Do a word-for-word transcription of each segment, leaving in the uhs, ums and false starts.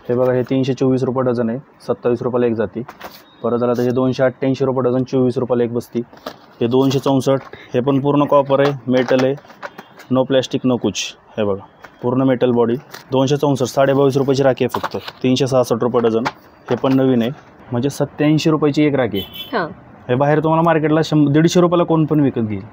हे बघा हे तीनशे चोवीस रुपये डझन आहे, सत्तावीस रुपयाला एक जाती. परत झाला त्याचे दोनशे अठ्ठ्याऐंशी रुपये डझन, चोवीस रुपयाला एक बसती. हे दोनशे चौसष्ट, हे पण पूर्ण कॉपर आहे, मेटल आहे, नो प्लॅस्टिक नो कुछ. हे बघा पूर्ण मेटल बॉडी, दोनशे चौसष्ट, साडे बावीस रुपयाची राखी आहे फक्त. तीनशे सहासष्ट रुपये डझन, हे पण नवीन आहे, म्हणजे सत्याऐंशी रुपयाची एक राखी आहे. हे बाहेर तुम्हाला मार्केटला शंभर दीडशे रुपयाला कोण पण विकत घेईल.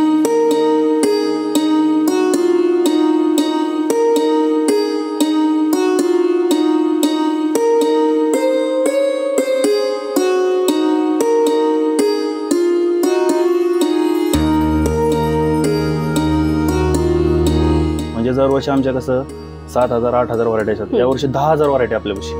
म्हणजे दरवर्षी आमच्या कसं सात हजार आठ हजार व्हरायटी असतात, यावर्षी दहा हजार व्हरायटी आपल्यापाशी.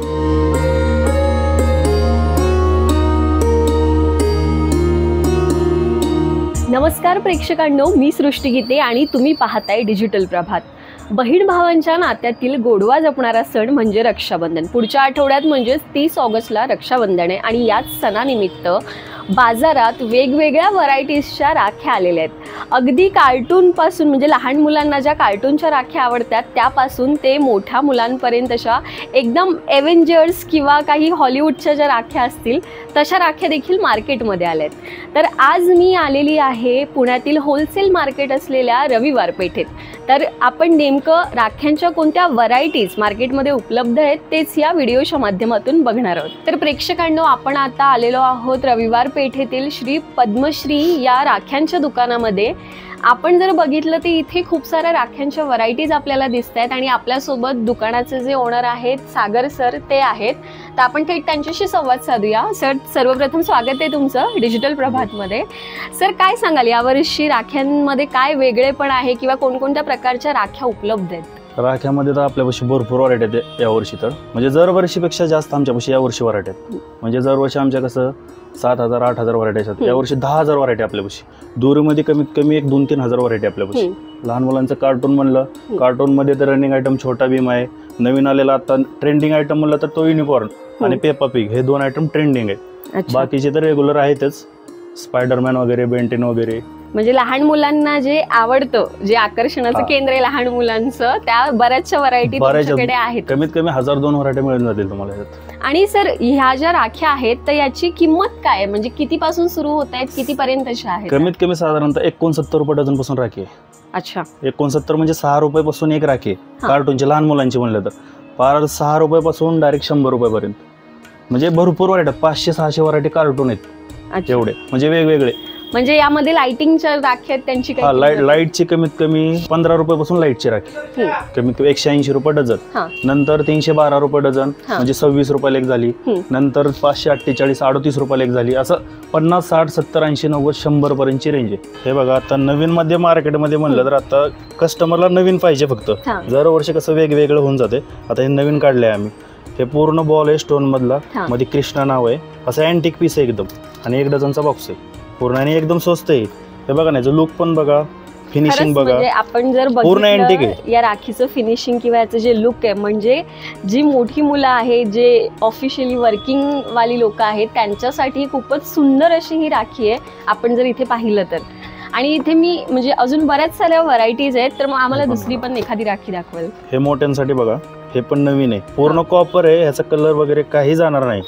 नमस्कार प्रेक्षकांनो, मी सृष्टी गीते आणि तुम्ही पाहताय डिजिटल प्रभात. बहीण भावांच्या नात्यातील गोडवा जपणारा सण म्हणजे रक्षाबंधन. पुढच्या आठवड्यात म्हणजेच तीस ऑगस्टला रक्षाबंधन आहे आणि याच सणानिमित्त बाजारात वेगवेगळ्या व्हरायटीजच्या राख्या आलेल्या आहेत. अगदी कार्टूनपासून म्हणजे लहान मुलांना ज्या कार्टूनच्या राख्या आवडतात त्यापासून ते मोठ्या मुलांपर्यंत अशा एकदम एव्हेंजर्स किंवा काही हॉलिवूडच्या ज्या राख्या असतील तशा राख्या देखील मार्केटमध्ये आल्या आहेत. तर आज मी आलेली आहे पुण्यातील होलसेल मार्केट असलेल्या रविवार पेठेत. तर आपण नेमकं राख्यांच्या कोणत्या व्हरायटीज मार्केटमध्ये उपलब्ध आहेत तेच या व्हिडिओच्या माध्यमातून बघणार आहोत. तर प्रेक्षकांनो, आपण आता आलेलो आहोत रविवार पेठेतील श्री पद्मश्री या राख्यांच्या दुकानामध्ये. आपण जर बघितलं तर इथे खूप साऱ्या राख्यांच्या व्हरायटीज आपल्याला दिसत आहेत आणि आपल्यासोबत दुकानाचे जे ओनर आहेत सागर सर ते आहेत. तर आपण थेट त्यांच्याशी संवाद साधूया. सर, सर्वप्रथम स्वागत आहे तुमचं डिजिटल प्रभातमध्ये. सर, काय सांगाल यावर्षी राख्यांमध्ये काय वेगळेपण आहे किंवा कोणकोणत्या प्रकारच्या राख्या उपलब्ध आहेत? राख्यामध्ये तर आपल्यापाशी भरपूर व्हरायटी आहेत यावर्षी, तर म्हणजे दरवर्षीपेक्षा जास्त आमच्यापाशी यावर्षी व्हरायटी आहेत. म्हणजे दरवर्षी आमच्या कसं सात हजार आठ हजार व्हरायटी असतात, यावर्षी दहा हजार व्हरायटी आपल्यापाशी. दोरीमध्ये कमीत कमी एक दोन तीन हजार व्हरायटी आपल्यापाशी. लहान मुलांचं कार्टून म्हणलं, कार्टूनमध्ये तर रनिंग आयटम छोटा भीम आहे. नवीन आलेला आता ट्रेंडिंग आयटम म्हणलं तर तो युनिकॉर्न आणि पेपा पिग, हे दोन आयटम ट्रेंडिंग आहे. बाकीचे तर रेग्युलर आहेतच, स्पायडरमॅन वगैरे, बेंटेन वगैरे. म्हणजे लहान मुलांना जे आवडतं, जे आकर्षणाचं केंद्र आहे लहान मुलांचं, त्या बऱ्याचशा व्हरायटी तुमच्याकडे आहेत. कमीत कमी हजार दोन व्हरायटी मिळून जातील तुम्हाला यात. आणि सर, ह्या ज्या राख्या आहेत तर याची किंमत काय आहे? म्हणजे कितीपासून सुरू होत आहेत, कितीपर्यंतच्या आहेत? कमीत कमी साधारणतः एकोणसत्तर रुपये डझन पासून राखी आहे. अच्छा, एकोणसत्तर म्हणजे सहा रुपये पासून एक राखी आहे कार्टूनची. लहान मुलांची म्हणलं तर पार सहा रुपये पासून डायरेक्ट शंभर रुपयापर्यंत. म्हणजे भरपूर व्हरायटी, पाचशे सहाशे व्हरायटी कार्टून आहेत एवढे, म्हणजे वेगवेगळे. म्हणजे यामध्ये लाइटिंगच्या राख्या आहेत त्यांची काय? लाईट लाईटची कमीत कमी पंधरा रुपये पासून लाईटची राखी, कमीत कमी एकशे ऐंशी रुपये डझन. नंतर तीनशे बारा रुपये डझन म्हणजे सव्वीस रुपयाला एक झाली. नंतर पाचशे अठ्ठेचाळीस अडतीस रुपयाला एक झाली. असं पन्नास साठ सत्तर ऐंशी नव्वद शंभर पर्यंतची रेंज आहे. हे बघा, आता नवीन मध्ये मार्केटमध्ये म्हणलं तर आता कस्टमरला नवीन पाहिजे फक्त. दरवर्षी कसं वेगवेगळं होऊन जाते. आता हे नवीन काढलंय आम्ही. हे पूर्ण बॉल आहे स्टोन मधला, मध्ये कृष्णा नाव आहे. असं अँटिक पीस आहे एकदम, आणि एक डझनचा बॉक्स आहे पूर्ण, आणि एकदम स्वस्त आहे. हे बघा ना, लुक पण बघा, फिनिशिंग बघा. आपण जर पूर्ण अँटिक आहे या राखीचं फिनिशिंग किंवा याचं जे लुक आहे, म्हणजे जी मोठी मुलं आहेत, जे ऑफिशियली वर्किंग वाली लोक आहेत, त्यांच्यासाठी खूपच सुंदर अशी ही राखी आहे आपण जर इथे पाहिलं तर. आणि इथे मी म्हणजे अजून बऱ्याच साऱ्या व्हरायटीज आहेत, तर मग आम्हाला दुसरी पण एखादी राखी दाखवाल. हे मोठ्यांसाठी बघा, हे पण नवीन आहे, पूर्ण कॉपर आहे, ह्याचा कलर वगैरे काही जाणार नाही.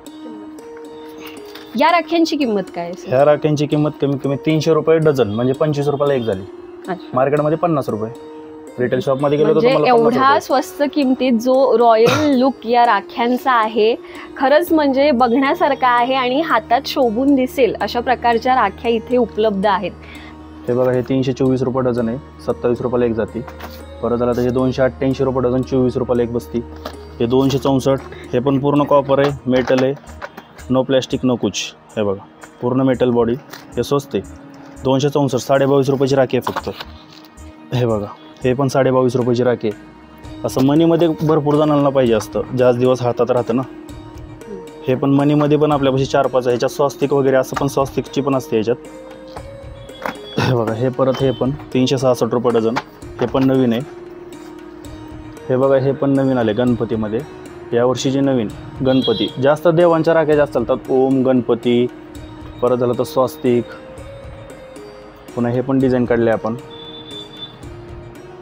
या राख्यांची किंमत काय आहे? ह्या राख्यांची किंमत कमीत कमी तीनशे रुपये डझन, म्हणजे पंचवीस रुपयाला एक झाली. मार्केटमध्ये पन्नास रुपये, रिटेल शॉप मध्ये गेलो तर एवढा स्वस्त किमतीत जो रॉयल लुक या राख्यांचा आहे, खरंच म्हणजे बघण्यासारखा आहे आणि हातात शोभून दिसेल अशा प्रकारच्या राख्या इथे उपलब्ध आहेत. हे बघा, हे तीनशे चोवीस रुपये डझन आहे, सत्तावीस रुपयाला एक जाती. परत झाला त्याचे दोनशे अठ्ठ्याऐंशी रुपये डझन, चोवीस रुपयाला एक बसती. हे दोनशे चौसष्ट, हे पण पूर्ण कॉपर आहे, मेटल आहे, नो प्लॅस्टिक नो कुछ. हे बघा पूर्ण मेटल बॉडी, हे स्वस्त आहे. दोनशे चौसष्ट, साडे बावीस रुपयाची राखी आहे फक्त. हे बघा, हे पण साडे बावीस रुपयाची राखी आहे. असं मनीमध्ये भरपूर जणांना पाहिजे असतं, जास्त दिवस हातात राहतं ना. हे पण मनीमध्ये पण आपल्यापाशी चार पाच आहे. ह्याच्यात स्वस्तिक वगैरे असं पण स्वस्तिकची पण असते ह्याच्यात. हे बघा, हे परत हे पण तीनशे सहासष्ट रुपये डझन, हे पण नवीन आहे. हे बघा, हे पण नवीन आले गणपतीमध्ये, यावर्षीचे नवीन गणपती. जास्त देवांच्या राख्या जास्त चालतात, ओम गणपती. परत झालं तर स्वस्तिक. पुन्हा हे पण डिझाईन काढले आपण.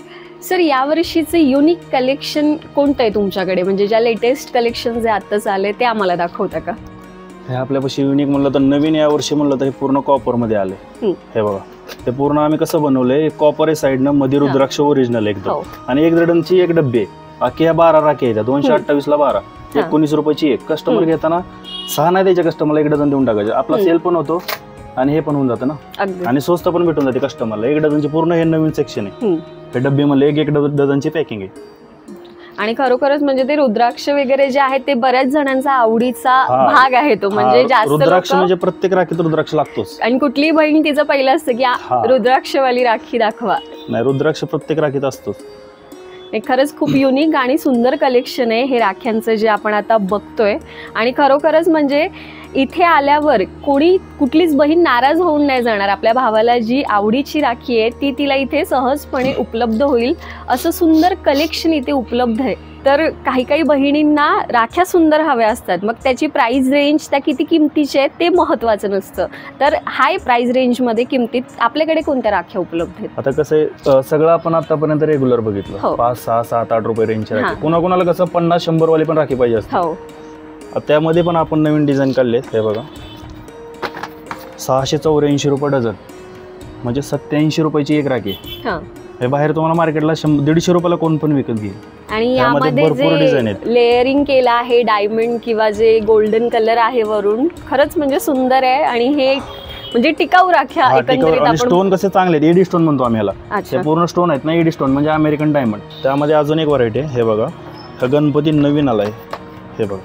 सर यावर्षीचे युनिक कलेक्शन कोणतं आहे तुमच्याकडे, म्हणजे ज्या लेटेस्ट कलेक्शन जे आत्ताच आले ते आम्हाला दाखवता का? हे आपल्यापाशी युनिक म्हणलं तर नवीन यावर्षी म्हणलं तर हे पूर्ण कॉपरमध्ये आले. हे बघा ते पूर्ण आम्ही कसं बनवलंय, कॉपर आहे साईडनं, मध्ये रुद्राक्ष ओरिजिनल एकदम, आणि एक दडनची एक डब्बे, बाकी ह्या बारा राखी आहेत, दोनशे अठ्ठावीस ला बारा, एकोणीस रुपयाची एक. कस्टमर घेताना सहा नाही द्यायचे, कस्टमरला एक डझन देऊन टाकायचे, आपला सेल पण होतो आणि हे पण होऊन जातं ना, आणि स्वस्त पण भेटून जाते कस्टमरला. एक डझनची पूर्ण हे नवीन सेक्शन आहे, हे डब्बे मध्ये एक एक डझनची पॅकिंग आहे. आणि खरोखरच म्हणजे ते रुद्राक्ष वगैरे जे आहे ते बऱ्याच जणांचा आवडीचा भाग आहे तो, म्हणजे जास्त रुद्राक्ष म्हणजे प्रत्येक राखीत रुद्राक्ष लागतोच, आणि कुठलीही बहीण तिचं पहिलं असतं की रुद्राक्षवाली राखी दाखवा. नाही, रुद्राक्ष प्रत्येक राखीत असतोच. खरंच खूप युनिक आणि सुंदर कलेक्शन आहे हे राख्यांचं जे आपण आता बघतोय. आणि खरोखरच म्हणजे इथे आल्यावर कोणी कुठलीच बहीण नाराज होऊन नाही जाणार. आपल्या भावाला जी आवडीची राखी आहे ती तिला इथे सहजपणे उपलब्ध होईल, असं सुंदर कलेक्शन इथे उपलब्ध आहे. तर काही काही बहिणींना राख्या सुंदर हव्या असतात, मग त्याची प्राइस रेंज त्या किती किमतीचे आहेत ते महत्त्वाचं नसतं. तर हाय प्राइस रेंजमध्ये किमतीत आपल्याकडे कोणत्या राख्या उपलब्ध आहेत? आता कसं आहे, सगळं आपण आतापर्यंत रेग्युलर बघितलं, पाच सहा सात आठ रुपये रेंजची राखी. कुणा कुणाला कसं पन्नास शंभर वाली पण राखी पाहिजे असते, त्यामध्ये पण आपण नवीन डिझाईन काढले. हे बघा सहाशे चौऱ्याऐंशी रुपये डझन, म्हणजे सत्याऐंशी रुपयाची एक राखी. हे बाहेर तुम्हाला मार्केटला शंभर दीडशे रुपयाला कोण पण विकत घेईल. आणि यामध्ये जे लेअरिंग केलं आहे डायमंड किंवा जे गोल्डन कलर आहे वरून, खरंच म्हणजे सुंदर आहे. आणि हे म्हणजे टिकाऊ राख्या एकंदरीत. स्टोन कसे चांगले आहेत, एडी स्टोन म्हणतो आम्ही याला, हे पूर्ण स्टोन आहेत ना, एडी स्टोन म्हणजे अमेरिकन डायमंड. त्यामध्ये अजून एक व्हरायटी आहे, हे बघा हा गणपती नवीन आलाय. हे बघा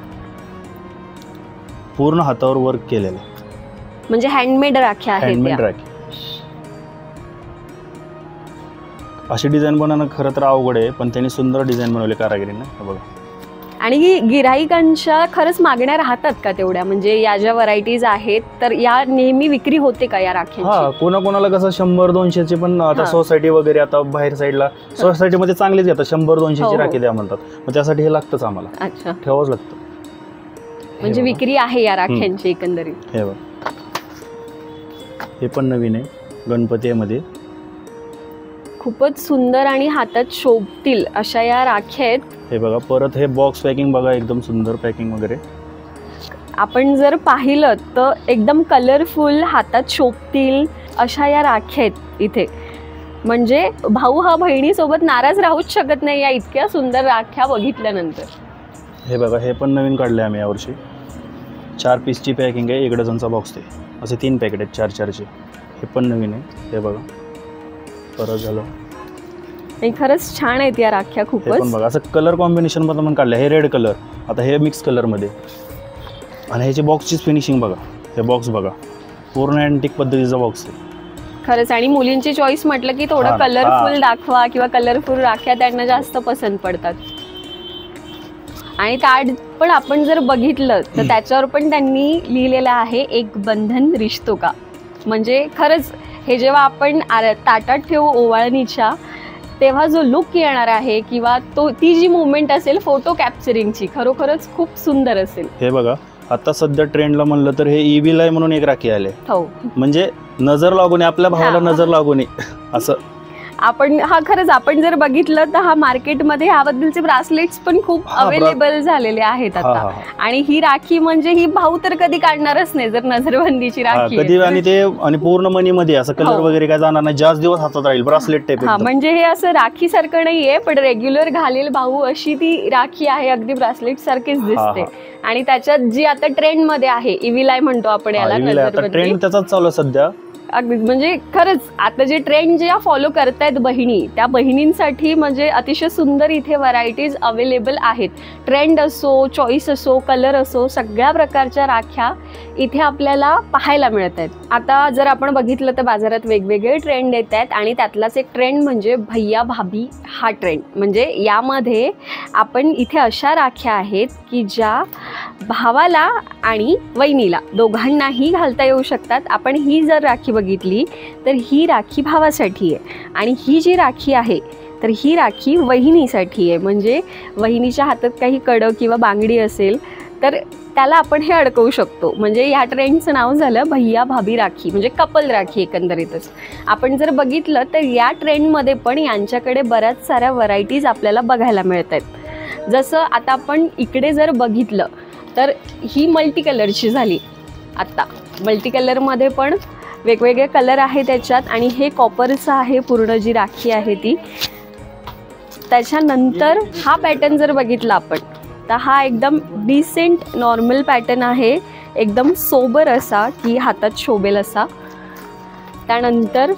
पूर्ण हातावर वर्क केलेलं, म्हणजे हँडमेड राख्या आहेत. हँडमेड राखी अशी डिझाईन बनवणं खरं तर अवघड आहे, पण त्यांनी सुंदर डिझाईन बनवले कारागिरीनं. हे बघा. आणि गिराईकांच्या खरंच मागण्या राहतात का तेवढ्या, म्हणजे या ज्या व्हरायटीज आहेत तर या नेहमी विक्री होते का या राख्यांची? हा, कोणा कोणाला कसं शंभर दोनशेची पण आता सोसायटी वगैरे, आता बाहेर साईडला सोसायटीमध्ये चांगलीच येतात, शंभर दोनशेची राखी द्या म्हणतात, मग त्यासाठी हे लागतंच आम्हाला. अच्छा, ठेवावंच लागतं. म्हणजे विक्री आहे या राख्यांची एकंदरीत. हे बघा हे पण नवीन आहे गणपतीमध्ये, खूपच सुंदर आणि हातात शोभतील अशा या राख्या आहेत. हे बघा परत हे बॉक्स पॅकिंग बघा, एकदम सुंदर पॅकिंग वगैरे. आपण जर पाहिलं तर एकदम कलरफुल, हातात शोभतील अशा या राख्या आहेत इथे. म्हणजे भाऊ हा बहिणीसोबत नाराज राहूच शकत नाही या इतक्या सुंदर राख्या बघितल्यानंतर. हे बघा हे पण नवीन काढले आम्ही यावर्षी, चार पीसची पॅकिंग आहे, एक डझनचा बॉक्स, ते असे तीन पॅकेट आहेत चार चारचे. हे पण नवीन आहे. हे बघा परत झालं, खरंच छान आहेत या राख्या खूपच. पण बघा असं कलर कॉम्बिनेशन मध्ये पण काढलं. हे रेड कलर, आता हे मिक्स कलर मध्ये, आणि ह्याची बॉक्सचीच फिनिशिंग बघा. हे बॉक्स बघा पूर्ण अँटिक पद्धतीचा बॉक्स आहे खरंच. आणि मुलींची चॉईस म्हटलं की थोडं कलरफुल दाखवा किंवा कलरफुल राख्या त्यांना जास्त पसंत पडतात. आणि कार्ड पण आपण जर बघितलं तर त्याच्यावर पण त्यांनी लिहिलेलं आहे एक बंधन रिश्तो का. म्हणजे खरंच हे जेव्हा आपण ताटात ठेवू ओवाळणीच्या, तेव्हा जो लुक येणार आहे किंवा तो ती जी मुवमेंट असेल फोटो कॅप्चरिंगची, खरोखरच खूप सुंदर असेल. हे बघा आता सध्या ट्रेंडला म्हणलं तर हे ईव्हील म्हणून एक राखी आले, हो म्हणजे नजर लागू नये, आपल्या भावाला नजर लागू नये असं. आपण हा खरंच आपण जर बघितलं तर हा मार्केटमध्ये ह्याबद्दलचे ब्रासलेट्स पण खूप अवेलेबल झालेले आहेत आता. आणि ही राखी म्हणजे ही भाऊ तर कधी काढणारच नाही जर नजरबंदीची राखी कधी. आणि ते आणि पूर्ण मनी मध्ये असं कलर वगैरे काय जाणार नाही, जास्त दिवस हातात राहील, ब्रासलेट टाइप. हा, म्हणजे हे असं राखी सारखं नाहीये, पण रेग्युलर घालेल भाऊ अशी ती राखी आहे, अगदी ब्रासलेट सारखीच दिसते. आणि त्याच्यात जी आता ट्रेंड मध्ये आहे इव्हिलाय म्हणतो आपण याला, ट्रेंड त्याचाच चालू आहे सध्या. अगदी म्हणजे खरंच आता जे ट्रेंड ज्या फॉलो करतायत बहिणी, त्या बहिणींसाठी म्हणजे अतिशय सुंदर इथे व्हरायटीज अवेलेबल आहेत. ट्रेंड असो, चॉईस असो, कलर असो, सगळ्या प्रकारच्या राख्या इथे आपल्याला पाहायला मिळत आहेत. आता जर आपण बघितलं तर बाजारात वेगवेगळे ट्रेंड येत आहेत आणि त्यातलाच एक ट्रेंड म्हणजे भैया भाभी हा ट्रेंड. म्हणजे यामध्ये आपण इथे अशा राख्या आहेत की ज्या भावाला आणि वहिनीला दोघांनाही घालता येऊ शकतात. आपण ही जर राखी बघितली तर ही राखी भावासाठी आहे, आणि ही जी राखी आहे तर ही राखी वहिनीसाठी आहे. म्हणजे वहिनीच्या हातात काही कडं किंवा बांगडी असेल तर त्याला आपण हे अडकवू शकतो. म्हणजे ह्या ट्रेंडचं नाव झालं भैया भाभी राखी, म्हणजे कपल राखी एकंदरीतच. आपण जर बघितलं तर या ट्रेंडमध्ये पण यांच्याकडे बऱ्याच साऱ्या व्हरायटीज आपल्याला बघायला मिळत आहेत. जसं आता आपण इकडे जर बघितलं तर ही मल्टी कलरची झाली. आत्ता मल्टी कलरमध्ये पण वेगवेगळे कलर आहे त्याच्यात, आणि हे कॉपरचं आहे पूर्ण जी राखी आहे ती. त्याच्यानंतर हा पॅटर्न जर बघितला आपण तर हा एकदम डिसेंट नॉर्मल पॅटर्न आहे, एकदम सोबर असा की हातात शोभेल असा. त्यानंतर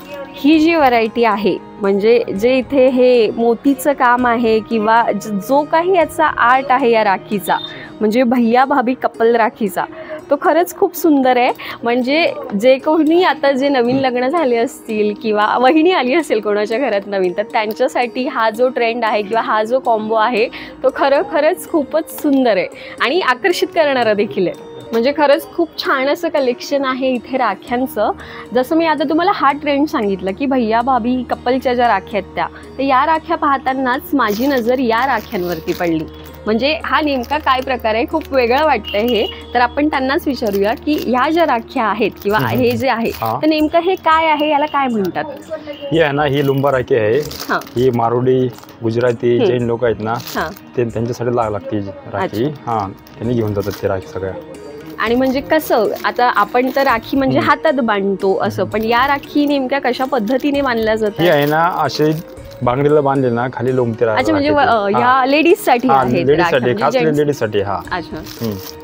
ही जी व्हरायटी आहे म्हणजे जे इथे हे मोतीचं काम आहे किंवा जो काही याचा आर्ट आहे या राखीचा, म्हणजे भैया भाभी कपल राखीचा, तो खरंच खूप सुंदर आहे. म्हणजे जे कोणी आता जे नवीन लग्न झाले असतील किंवा वहिनी आली असेल कोणाच्या घरात नवीन, तर त्यांच्यासाठी हा जो ट्रेंड आहे किंवा हा जो कॉम्बो आहे तो खरं खरंच खूपच सुंदर आहे आणि आकर्षित करणारा देखील आहे. म्हणजे खरंच खूप छान असं कलेक्शन आहे इथे राख्यांचं. जसं मी आता तुम्हाला हा ट्रेंड सांगितलं की भैया भाभी कपलच्या ज्या राख्या आहेत त्या, तर या राख्या पाहतानाच माझी नजर या राख्यांवरती पडली. म्हणजे हा नेमका काय प्रकार आहे, खूप वेगळं वाटतंय हे. तर आपण त्यांनाच विचारूया की ह्या ज्या राख्या आहेत किंवा हे जे आहे तर नेमकं हे काय आहे, याला काय म्हणतात? ही आहे ना, ही लुंबा राखी आहे. ही मारुडी गुजराती जैन लोक आहेत ना, ते त्यांच्यासाठी लाग लागते राखी. हा, त्यांनी घेऊन जातात ते राखी सगळ्या. आणि म्हणजे कसं, आता आपण तर राखी म्हणजे हातात बांधतो असं, पण या राखी नेमक्या कशा पद्धतीने बांधल्या जातात? ही आहे ना असे बांगडीला बांधले ना, खाली लोंबते राहते. अच्छा, म्हणजे या लेडीज साठी आहेत, लेडीज साठी, खास लेडीज साठी. हा, अच्छा,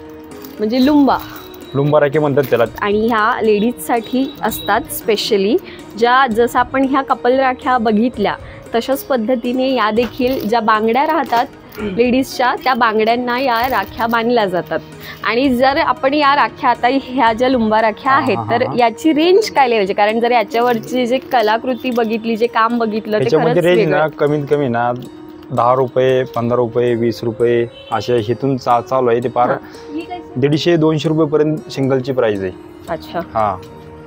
म्हणजे लुंबा लुंबा राखी म्हणतात त्याला. आणि ह्या लेडीज साठी असतात स्पेशली, ज्या जसं आपण ह्या कपल राख्या बघितल्या तशाच पद्धतीने या देखील ज्या बांगड्या राहतात लेडीजच्या, त्या बांगड्यांना या राख्या बांधल्या जातात. आणि जर आपण या राख्या आता ह्या ज्या लुंबा राख्या आहेत तर याची रेंज काय लेवलची? कारण जर याच्यावरची जे कलाकृती बघितली, जे काम बघितलं, ते खरंच रेंज ना कमीत कमी ना दहा रुपये, पंधरा रुपये, वीस रुपये असे हेतून चा चालू आहे. ते पार दीडशे दोनशे रुपये पर्यंत सिंगलची प्राइस आहे. अच्छा, हा.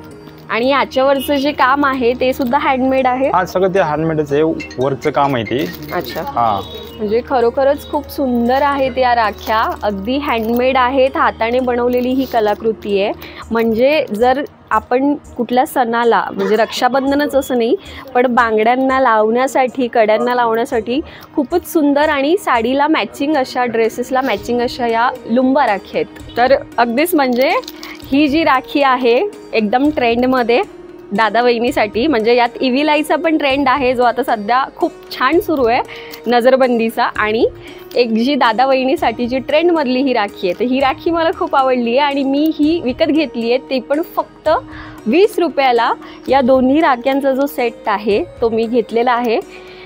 आणि याच्यावरचं जे काम आहे ते सुद्धा हँडमेड आहे? हा, सगळं ते हँडमेडच आहे, वर्कचं काम आहे ते. अच्छा, हा. म्हणजे खरोखरच खूप सुंदर आहेत या राख्या, अगदी हँडमेड आहेत, हाताने बनवलेली ही कलाकृती आहे. म्हणजे जर आपण कुठल्या सणाला, म्हणजे रक्षाबंधनच असं नाही, पण बांगड्यांना लावण्यासाठी, कड्यांना लावण्यासाठी खूपच सुंदर आणि साडीला मॅचिंग अशा, ड्रेसेसला मॅचिंग अशा या लुंबा राखी आहेत. तर अगदीच म्हणजे ही जी राखी आहे एकदम ट्रेंडमध्ये दादा वहिनीसाठी, म्हणजे यात इव्हिलाईचा पण ट्रेंड आहे जो आता सध्या खूप छान सुरू आहे, नजरबंदीचा. आणि एक जी दादा वहिनीसाठी जी ट्रेंडमधली ही राखी आहे, तर ही राखी मला खूप आवडली आहे आणि मी ही विकत घेतली आहे, ते पण फक्त वीस रुपयाला. या दोन्ही राख्यांचा जो सेट आहे तो मी घेतलेला आहे.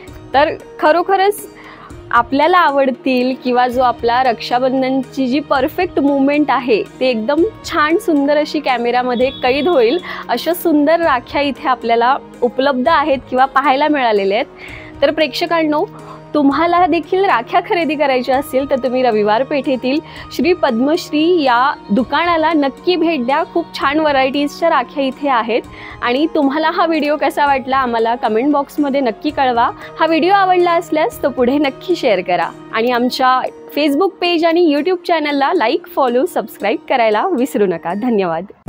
तर खरोखरच आपल्याला आवडतील किंवा जो आपला रक्षाबंधनची जी परफेक्ट मुवमेंट आहे ते एकदम छान सुंदर अशी कॅमेरामध्ये कैद होईल अशा सुंदर राख्या इथे आपल्याला उपलब्ध आहेत किंवा पाहायला मिळालेल्या आहेत. तर प्रेक्षकांनो, तुम्हाला देखील राख्या खरेदी करायच्या असतील तर तुम्ही रविवार पेठेतील श्री पद्मश्री या दुकानाला नक्की भेट द्या. खूप छान व्हरायटीजच्या राख्या इथे आहेत. आणि तुम्हाला हा व्हिडिओ कसा वाटला आम्हाला कमेंट बॉक्समध्ये नक्की कळवा. हा व्हिडिओ आवडला असल्यास तो पुढे नक्की शेअर करा आणि आमच्या फेसबुक पेज आणि यूट्यूब चॅनलला लाईक, फॉलो, सबस्क्राईब करायला विसरू नका. धन्यवाद.